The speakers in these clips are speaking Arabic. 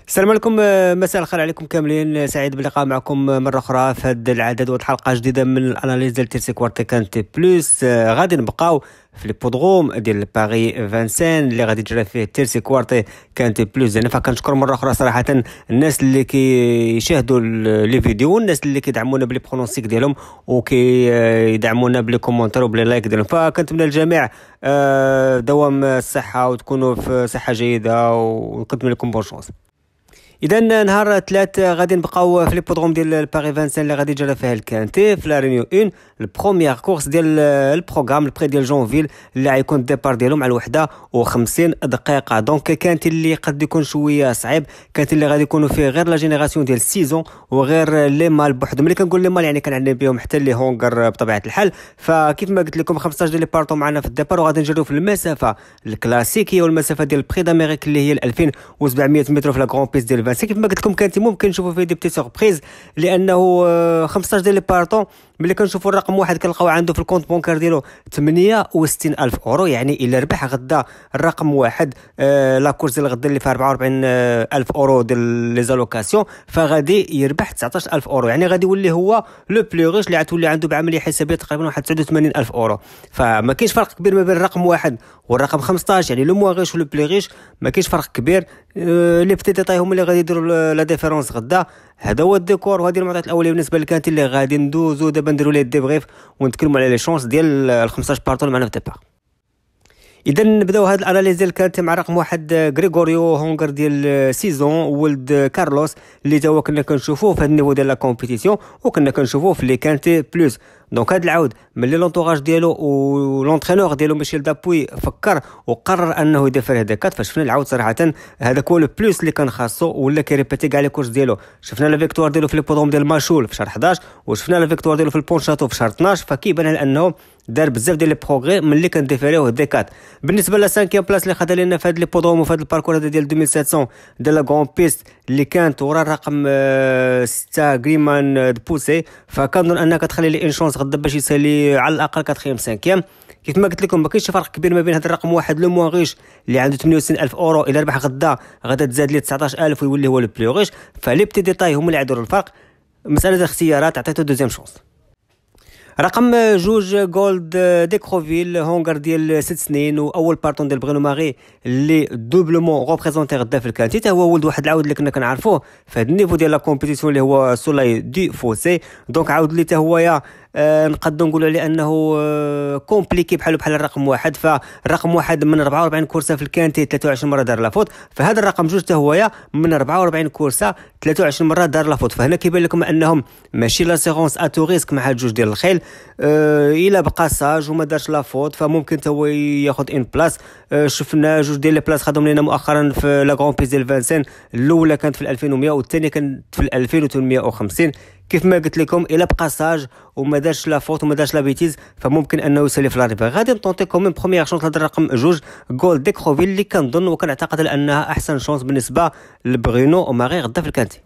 السلام عليكم. مساء الخير عليكم كاملين. سعيد باللقاء معكم مرة أخرى في هذا العدد والحلقة جديدة من الأناليز ديال تيرسي كوارتي كانتي بلوس. غادي نبقاو في البودروم ديال باري فانسين اللي غادي تجرى فيه تيرسي كوارتي كانتي بلوس. يعني فكنشكر مرة أخرى صراحة الناس اللي كيشاهدوا لي فيديو والناس اللي كيدعمونا بلي برونوستيك ديالهم وكيدعمونا بلي كومونتير وبلي لايك ديالهم. فكنتمنى الجميع دوام الصحة وتكونوا في صحة جيدة ونقدم لكم بون شونس. اذا نهار الثلاث غادي نبقاو في البودروم ديال باري فانسين اللي غادي يجرى فيها الكانتي في لا رينيو 1 البروميير كورس ديال البروغرام البري ديال جونفيل اللي غيكون الديبار ديالهم على 51 دقيقه. دونك كانت اللي قد يكون شويه صعيب، كانت اللي غادي يكونوا فيه غير لا جينيراسيون ديال السيزون وغير لي مال بوحدهم. ملي كنقول لي مال يعني كنعني بهم حتى لي هونغر بطبيعه الحال. فكيف ما قلت لكم 15 ديال لي بارطو معنا في الديبار وغادي نجريو في المسافه الكلاسيكيه والمسافه ديال البري دامريك اللي هي 2700 متر في لا كرون بيس ديال كيف ما قلت لكم كانت ممكن نشوفوا فيه دي بتي سوربريز، لانه 15 ديال لي بارطون ملي كنشوفوا الرقم واحد كنلقاو عنده في الكونت بونكار ديالو 68,000 اورو. يعني الا ربح غدا الرقم واحد لا كورس ديال غدا اللي فيها 44,000 اورو ديال لي زالوكاسيون فغادي يربح 19,000 اورو. يعني غادي يولي هو لو بلو ريش اللي غتولي عنده بعمليه حسابيه تقريبا واحد 89,000 اورو. فما كاينش فرق كبير ما بين الرقم واحد والرقم 15، يعني لو موا ريش ولو بلو ريش ما كاينش فرق كبير. لي بتي ديتاي هما اللي غادي يديروا لا ديفيرونس غدا. هذا هو الديكور وهذه المعطيات الاوليه بالنسبه لكانت اللي غادي ندوزو دابا نديروا ليه الديبريف ونتكلموا على لي شونس ديال ال 15 بارطون معنا في الديبار. اذا نبداو هاد الاناليز ديال كانت مع رقم واحد غريغوريو هونغر ديال سيزون ولد كارلوس اللي تا هو كنا كنشوفوه في هاد النيفو ديال لا كومبيتيسيون وكنا كنشوفوه في لي كانتي بلوس. دونك هاد العود ملي لونطوراج ديالو ولونترينور ديالو ميشيل دابوي فكر وقرر انه يدير فيه هذاك فشفنا العود صراحه هذاك هو لو بلوس اللي كان خاصو ولا كيريبيتي كاع لي كورس ديالو. شفنا لا فيكتوار ديالو في لي بودروم ديال ماشول في شهر 11 وشفنا لا فيكتوار ديالو في البونشاتو في شهر 12. فكيبان على انه دار بزاف ديال لي بروغري ملي كنديفيريوه ديكات. بالنسبه لا 5 بلاصه اللي خدها لنا في هاد لي بودروم وفي هاد الباركور هذا ديال 2700 ديال لا غون بيست اللي كانت ورا الرقم 6 غريمان بوسي، فكنظن انك تخلي لي ان شونس غدا باش يسالي على الاقل 4 5. كيف ما قلت لكم ما كاينش فرق كبير ما بين هذا الرقم واحد لو موا ريش اللي عنده 68,000 اورو الى ربح غدا تزاد ليه 19,000 ويولي هو لو بلو ريش. فلي بتي ديتاي هما اللي يديروا الفرق. مساله الاختيارات عطيته دوزيام شونس. رقم جوج جولد ديكروفيل هونغر ديال 6 سنين واول بارطون ديال برونو ماري اللي دوبلومون ريبريزونتي غدا في الكانتي. تا هو ولد واحد العود اللي كنا كنعرفوه في هذا النيفو ديال لا كومبيتيسيون اللي هو سولاي دي فوسي. دونك عاود اللي تا هو يا نقدر نقولوا عليه انه كومبليكي بحال الرقم واحد. فالرقم واحد من 44 كورسه في الكانتي 23 مره دار لافوت، فهذا الرقم جوج حتى هو من 44 كورسه 23 مره دار لافوت. فهنا كيبان لكم انهم ماشي لا سيغونس اتو ريسك مع هاد جوج ديال الخيل. الا بقى ساج وما دارش لافوت فممكن حتى هو ياخذ ان بلاص. شفنا جوج ديال لي بلاص خدهم لنا مؤخرا في لا غران بيس ديال فانسين، الاولى كانت في 2100 والثانيه كانت في 2850. كيف ما قلت لكم الا بقى ساج وما دارش لا فوت وما دارش لا بيتيز فممكن انه يسالي في لاريفا. غادي نطونطيكم من بروميير شونس هذا الرقم جوج جول ديكروفيل اللي كنظن وكنعتقد انها احسن شونس بالنسبه لبرونو وماري غدا في الكانتي.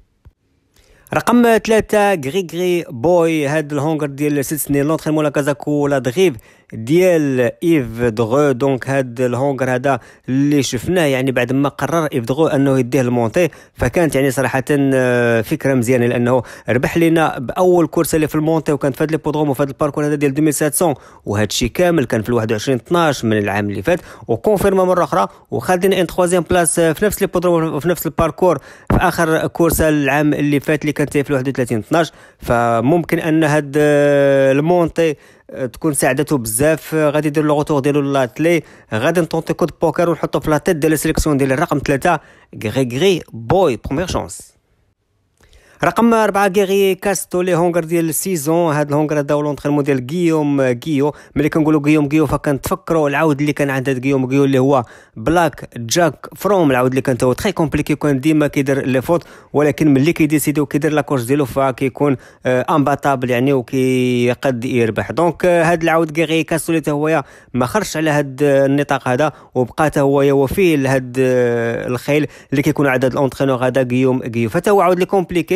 رقم 3 غريغري بوي هاد الهونغر ديال 6 سنين لونطرينمون لا كازاكو لا دغيف ديال ايف درو. دونك هاد الهونغر هذا اللي شفناه يعني بعد ما قرر ايف درو انه يديه المونتي فكانت يعني صراحه فكره مزيانه لانه ربح لنا باول كورسه اللي في المونتي وكانت في هاد لي بودروم وفي هاد الباركور هذا ديال 2700 وهذا الشيء كامل كان في 21 12 من العام اللي فات وكونفيرما مره اخرى وخد لنا ان 3 بلاص في نفس لي بودروم وفي نفس الباركور في اخر كورسه العام اللي فات اللي كانت في 31 12. فممكن ان هاد المونتي تكون ساعدته بزاف. غادي يدير لو روتور ديالو لاتلي غادي نطونطي كود بوكر ونحطو في لا تيت ديال السيليكسيون ديال الرقم 3 غريغري بوي بروميير شونس. رقم 4 غيري كاستولي هونغر ديال السيزون. هاد الهونغر هذا لونطرينمون ديال غيوم. ملي كنقولوا غيوم فكنتفكروا العود اللي كان عند هاد غيوم اللي هو بلاك جاك فروم. العود اللي كان هو تري كومبليكي وكان ديما كيدير لي فوت ولكن ملي كيديسيدي وكيدير لا كورس ديالو فكيكون امباتابل يعني وكيقد يربح. دونك هاد العود غيري كاستولي حتى هو ما خرجش على هاد النطاق هذا وبقى حتى هو وفيه لهاد الخيل اللي كيكون عدد الانترينور هذا غيوم. فتا هو عود لي كومبليكي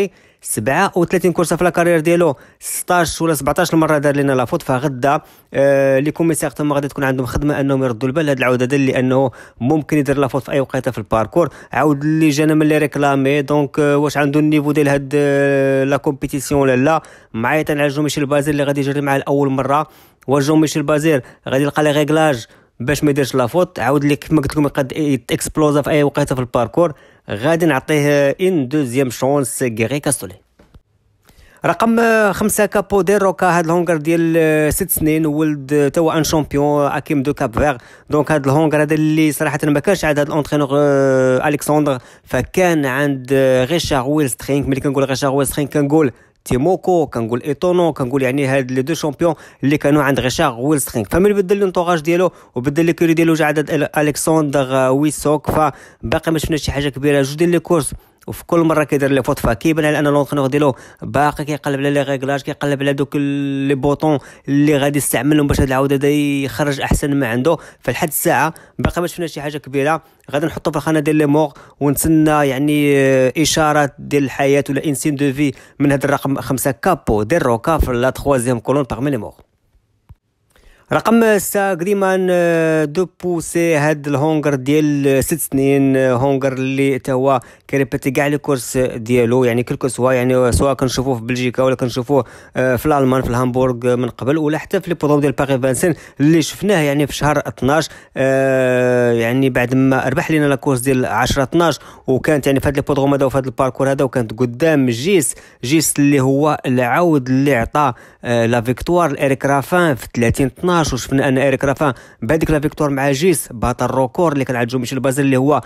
يعني 37 كورسه في لاكارير ديالو، 16 ولا 17 مره دار لنا لافوت. فغدا لي كوميسير تما غادي تكون عندهم خدمه انهم يردوا البال لهاد العوده ديال لانه ممكن يدير لافوت في اي وقيته في الباركور. عاود اللي جانا من لي ريكلامي دونك واش عنده النيفو ديال هاد لا كومبيتيسيون ولا لا. معيط على جو ميشيل بازير اللي غادي يجري معاه لاول مره، وجو ميشيل بازير غادي يلقى لي ريغلاج باش ما يديرش لافوت. عاود لي كيف ما قلت لكم يقد يتاكسبلوزا في اي وقيته في الباركور. غادي نعطيه ان دوزيام شونس غيري كاستولي. رقم 5 كابو دي روكا، هاد الهونغر ديال 6 سنين، ولد توا ان شامبيون اكيم دو كاب فيغ. دونك هاد الهونغر هذا اللي صراحه ما كانش عند هاد الانترينور الكسندر، فكان عند غيشار ويلسترينغ. ملي كنقول غيشار ويلسترينغ كنقول تيموكو، كنقول ايتونو، كنقول يعني هاد لي دو شامبيون اللي كانوا عند غيشار ويلسترينغ. فملي بدل لونطوراج ديالو وبدل لي كوري ديالو جا عند الكسندر ويسوك، فباقي ما شفناش شي حاجه كبيره. جوج ديال لي كورس وفي كل مره كيدير لي فوت، فكيبان على ان لونترينور ديالو باقي كيقلب على لي ريغلاج، كيقلب على دوك لي بوطون اللي غادي يستعملهم باش هاد العوده هذا يخرج احسن ما عنده. فلحد الساعه باقي ما شفناش شي حاجه كبيره. غادي نحطو في الخانه ديال لي مور ونتسنى يعني اشارات ديال الحياه ولا انسين دو في من هذا الرقم 5 كابو ديال روكا في لا 3 كولون باغمي لي مور. رقم 6 غريمان دو بوسي، هاد الهونغر ديال 6 سنين، هونغر اللي تا هو كيريبيتي كاع لي كورس ديالو، يعني كلكو سوا، يعني سواء كنشوفوه في بلجيكا ولا كنشوفوه في الالمان في الهامبورغ من قبل، ولا حتى في لي بودروم ديال باغي فانسين اللي شفناه يعني في شهر 12 يعني بعد ما ربح لينا لا كورس ديال 10 12. وكانت يعني في هاد لي بودروم هذا وفي هاد الباركور هذا، وكانت قدام جيس اللي هو العود اللي عطى لا فيكتوار لإريك رافان في 30 12. وشفنا ان إريك رافان بهذيك لا فيكتوار مع جيس بطل الريكورد اللي كان عند جو ميشيل بازيل اللي هو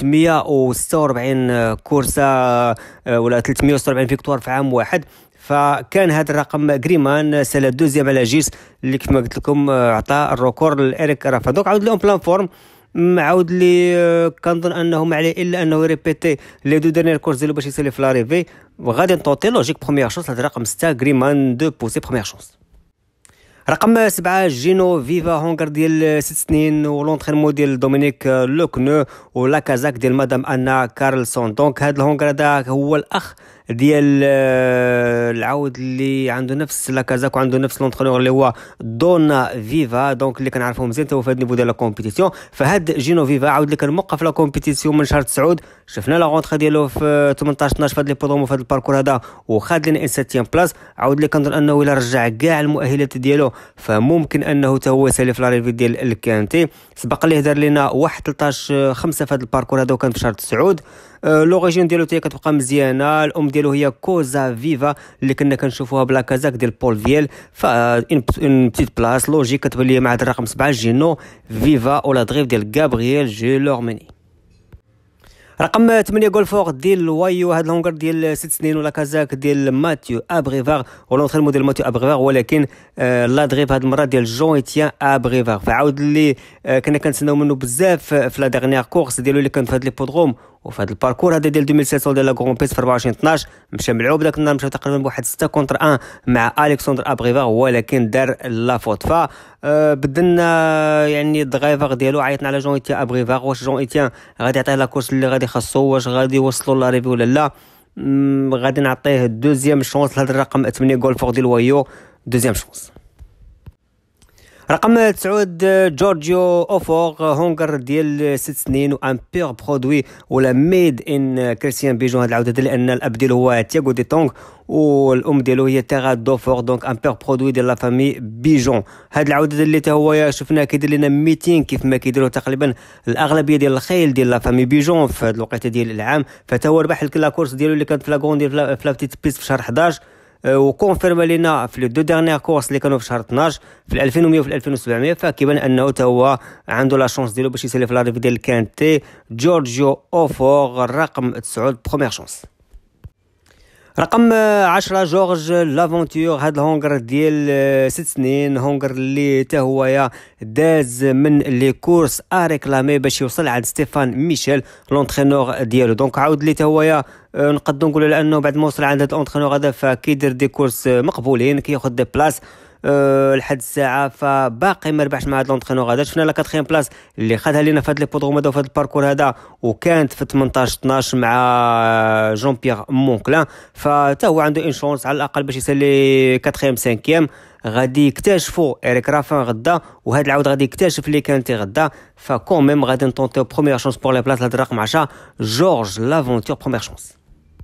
346 كورسه ولا 346 فيكتوار في عام واحد. فكان هذا الرقم غريمان سلا دوزيام على جيس اللي كما قلت لكم عطى الريكورد لإريك رافان. دونك عاود لهم بلان فورم، عاود لي كنظن انه ما عليه الا انه ريبيتي لي دو ديرنيير كورس ديالو باش يسالي في لاريفي، وغادي نطوطي لوجيك بروميير شونس. هذا الرقم 6 غريمان دو بوسي بروميير شونس. رقم 7 جينو فيفا، هونغر ديال 6 سنين، ولونترينمون ديال دومينيك لوكنو ولا كازاك ديال مدام انا كارلسون. دونك هذا الهونغر هذا هو الاخ ديال العود اللي عنده نفس لا كازاك وعنده نفس لونترينور اللي هو دونا فيفا، دونك اللي كنعرفو مزيان هو في هذا النيفو ديال لا كومبيتيسيون. فهاد جينو فيفا عاود اللي كان موقف لا كومبيتيسيون من شهر 9، شفنا لا رونتري ديالو في 18 12 في هاد لي بودروم في هاد الباركور هذا وخاد لنا ان 7 بلاص. عاود اللي كنظن انه الا رجع كاع المؤهلات ديالو فممكن انه حتى هو يسالي في لاريفي ديال الكانتي. سبق ليه دار لنا 13 5 في هذا الباركور هذا وكان في شهر 9. لوريجين ديالو حتى كتبقى مزيانه، الام ديالو هي كوزا فيفا اللي كنا كنشوفوها بلا كازاك ديال بول فييل. اون بتيت بلاص لوجيك كتبان لي مع هذا الرقم 7 جينو فيفا ولا دريف ديال غابرييل جيلورميني. رقم 8 غولفور ديال وايو، هاد الهونغر ديال 6 سنين، ولا كازاك ديال ماتيو ابريفار ولونترينمون ديال ماتيو ابريفار، ولكن لا دريف هاد المره ديال جون ايتيان ابريفار. فعاود اللي كنا كنتسناو منه بزاف في لا ديرنيير كورس ديالو اللي كان في هاد لي بودروم وفي هذا الباركور هذا ديال 2700 ديال لا غرون بيس في 24 12 مشى ملعوب داك النهار، مشى تقريبا بواحد 6 كونتر 1 مع الكسندر ابريفار، ولكن دار لا فوت. ف بدلنا يعني الدرايفر ديالو، عيطنا على جون ايتيان ابريفار واش جون ايتيان غادي يعطيه لا كورس اللي غادي خاصو، واش غادي يوصلوا لا ريفي ولا لا. غادي نعطيه دوزيام شونس لهذا الرقم 8 غولفور ديال وايو، دوزيام شونس. رقم 9 جورجيو اوفور، هونغر ديال 6 سنين وان بيور برودوي ولا ميد ان كريستيان بيجون. هاد العوده لان الاب ديالو هو تياغو دي تونغ والام ديالو هي تيغا دوفور، دونك ان بيور برودوي ديال لا فامي بيجون. هاد العوده اللي تا هو شفناه كيدير لنا ميتين كيف ما كيديروا تقريبا الاغلبيه ديال الخيل ديال لا فامي بيجون في هاد الوقيته ديال العام. فتا هو ربح لا كورس ديالو اللي كانت في لا غون ديال في لا بتيت بيس في شهر 11، وكونفيرم لينا في لي دو ديرنيير كورس اللي كانوا في شهر 12 في 2100 وفي 2700. فكيبان انه تا هو عنده لا شونس ديالو باش يسالي في لا ريفي ديال الكانتي. جورجيو اوفور الرقم 9 بروميير شونس. رقم 10 جورج لافونتور، هاد الهونغر ديال 6 سنين، هونغر اللي تا هو داز من لي كورس اريكلامي باش يوصل عند ستيفان ميشيل لونترينور ديالو. دونك عاود لي تا هو نقدروا نقولوا لانه بعد ما وصل عند هاد الانترينور هذا فكيدير دي كورس مقبولين، كياخذ دي بلاص لحد الساعه، فباقي ما ربحش مع هذا لونترينور هذا. شفنا لا 4 بلاص اللي خدها لينا في هذا ليبودروم هذا وفي هذا الباركور هذا، وكانت في 18 12 مع جون بيير مونكلان، فتا هو عنده اون شونس على الاقل باش يسالي 4 5. غادي يكتشفوا إريك رافان غدا، وهذا العود غادي يكتشف اللي كانتي غدا، فكون ميم غادي نطونطيو بروميير شونس بور لي بلاص. هذا الرقم 10 جورج لافونتور بروميير شونس.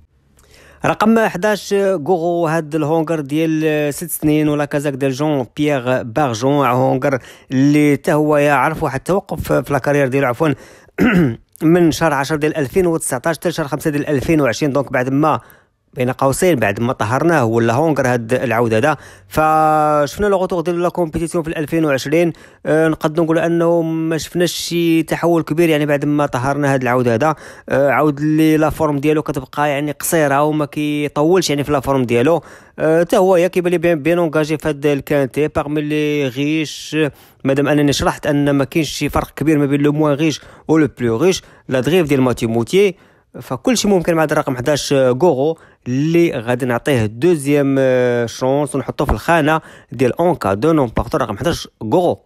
رقم 11 غورو، هاد الهونغر ديال 6 سنين ولا كازاك ديال جون بيير بارجون، هونغر اللي حتى هو يعرف واحد التوقف في لا كارير ديالو عفوا من شهر 10 ديال 2019 حتى شهر 5 ديال 2020. دونك بعد ما بين قوسين بعد ما طهرناه ولا هونغر هاد العود هذا. فشفنا لو غوتور ديال لا كومبيتيسيون في 2020، نقدروا نقولوا انه ما شفناش شي تحول كبير يعني بعد ما طهرنا هاد العود هذا. عود اللي لا فورم ديالو كتبقى يعني قصيره وما كيطولش يعني في لا فورم ديالو. حتى هو كيبان لي بيان اونغاجي في هاد الكانتي باغمي لي غيش، مادام انني شرحت ان ما كاينش شي فرق كبير ما بين لو موان غيش و لو بلو غيش، لا دريف ديال ماتي موتي، فكل شيء ممكن مع هذا الرقم 11 غورو اللي غادي نعطيه دوزيام شونس ونحطوه في الخانه ديال اونكا دو نون بارتو. رقم 11 غورو.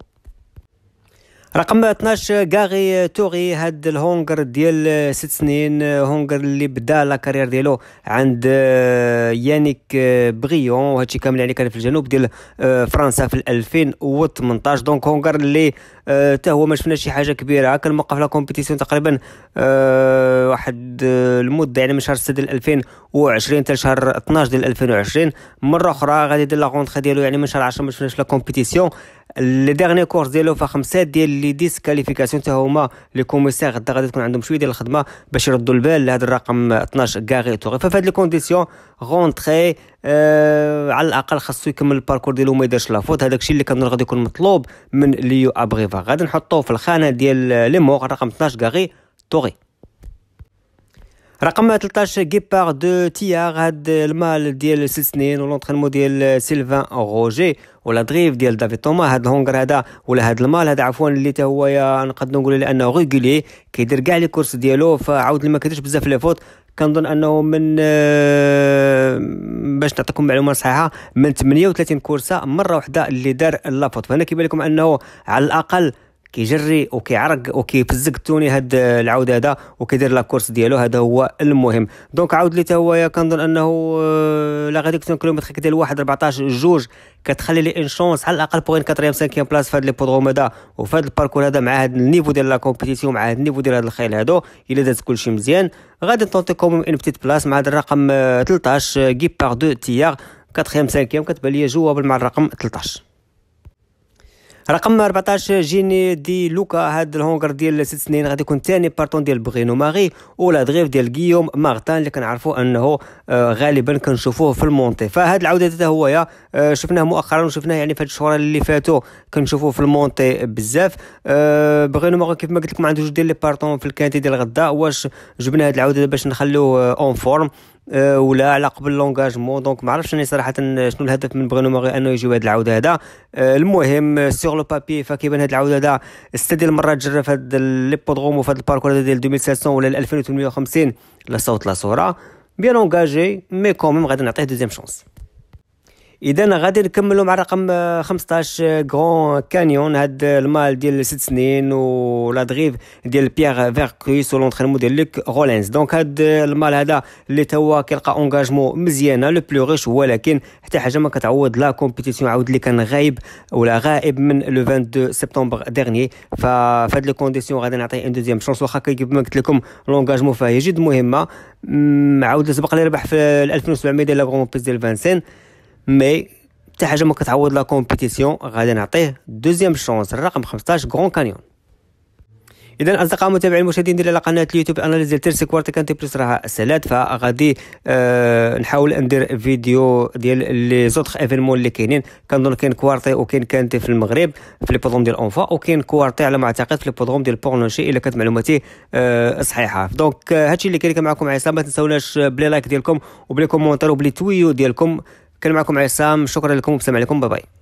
رقم 12 غاري توري، هاد الهونغر ديال 6 سنين، هونغر اللي بدا لا كارير ديالو عند يانيك بغيون، وهادشي كامل يعني كان في الجنوب ديال فرنسا في 2018. دونك هونغر اللي حتى هو ما شفنا شي حاجه كبيره، كان موقف لا كومبيتيسيون تقريبا واحد المده يعني من شهر 6 ديال 2020 حتى شهر 12 ديال 2020. مره اخرى غادي يدير لا غونطري ديالو يعني من شهر 10 ما شفناش لا كومبيتيسيون. لي ديرني كورس ديالو فخمسه ديال لي ديسكاليفيكاسيون، حتى هما لي كوميسير غدا غادي تكون عندهم شويه ديال الخدمه باش يردوا البال لهذا الرقم 12 غاري توري. ففي هاد لي كونديسيون غونطري على الاقل خاصو يكمل الباركور ديالو وما يديرش لا فوت. هذاك الشيء اللي كان غادي يكون مطلوب من ليو ابريفا. غادي نحطوه في الخانه ديال لي مور رقم 12 غاري توري. رقم 13 غيبار دو تيار، هاد المال ديال 6 سنين ولونترينمون ديال سيلفان روجي ولا دريف ديال دافيد توما. هاد الهونغر هذا ولا هاد المال هذا عفوا اللي تا هو نقدر نقول لانه ريغولي كيدير كاع لي كورس ديالو، فعاود اللي ما كيديرش بزاف لي فوت. كنظن انه من باش نعطيكم معلومه صحيحه من 38 كورسه مره واحده اللي دار لافوت. فهنا كيبان لكم انه على الاقل كيجري وكيعرق وكيفزق التوني هاد العود هذا وكيدير لا كورس ديالو، هذا هو المهم. دونك عاود لي تا هو كنظن انه لا ريدكسيون كيلومتريك ديال 1.14 جوج كتخلي لي ان شونس على الاقل بوغ 4 5 بلاص في هاد لي بودروم هذا وفي هاد الباركور هذا مع هاد النيفو ديال لا كومبيتيسيون مع هاد النيفو ديال هاد الخيل هادو. الا داز كلشي مزيان غادي نطونطيكم ان بتيت بلاص مع هاد الرقم 13 غيبار دو تيار 4 5 كتبان لي جوابل مع الرقم 13. رقم 14 جيني دي لوكا، هاد الهونغر ديال 6 سنين غادي يكون ثاني بارتون ديال بغينو ماري ولا دريف ديال غيوم مارتان اللي كنعرفوا انه غالبا كنشوفوه في المونتي. فهاد العوده حتى هو شفناه مؤخرا وشفناه يعني في هاد الشهور اللي فاتوا كنشوفوه في المونتي بزاف. بغينو ماري كيف ما قلت لكم عنده جوج ديال لي بارتون في الكانتي ديال غدا. واش جبنا هاد العوده باش نخلوه اون فورم ولا على قبل لونغاجمون؟ دونك ما عرفتش انا صراحه شنو الهدف من بغينو ماري انه يجيو هاد العوده هذا. المهم سور لو بابي فكيبان هاد العوده هذا 6 ديال المرات جرى في هاد لي بودروم وفي هاد الباركور هذا ديال 2500 ولا 2850 لا صوت لا صوره بيان اونغاجي مي كوميم غادي نعطيه دوزيام شونس. اذا غادي نكملوا مع رقم 15 غران كانيون، هاد المال ديال 6 سنين ولا دريف ديال بيير فيركرويس ولونترينمون ديال لوك رولينز. دونك هاد المال هذا اللي تا هو كيلقى اونغاجمون مزيانه لو بلو ريش، ولكن حتى حاجه ما كتعوض لا كومبيتيسيون عاود اللي كان غايب ولا غائب من لو 22 سبتمبر ديرني. فهاد لي كونديسيون غادي نعطيه ان دوزيام شونس واخا كيف ما قلت لكم لونغاجمون فهي جد مهمه. عاود سبق لي ربح في 2700 ديال لا غرون بيس ديال فانسين، مي حتى حاجه ما كتعوض لا كومبيتيسيون غادي نعطيه دوزيام شونس الرقم 15 غران كانيون. اذا اصدقاء متابعين المشاهدين ديال قناه اليوتيوب اناليز ديال تيرسي كوارتي كانتي بلس راه سالات، فغادي نحاول ندير فيديو ديال لي زوطخ ايفينمون اللي كاينين. كنظن كاين كوارتي وكاين كانتي في المغرب في لي بودروم ديال اونفا وكاين كوارتي على ما اعتقد في لي بودروم ديال بورنوشي الا كانت معلوماتي صحيحه. دونك هادشي اللي كاين معكم عصام، ما تنساوناش بلي لايك ديالكم وبلي كومونتير وبلي تويو ديالكم. كان معكم عصام، شكرا لكم وبسلام عليكم، باي باي.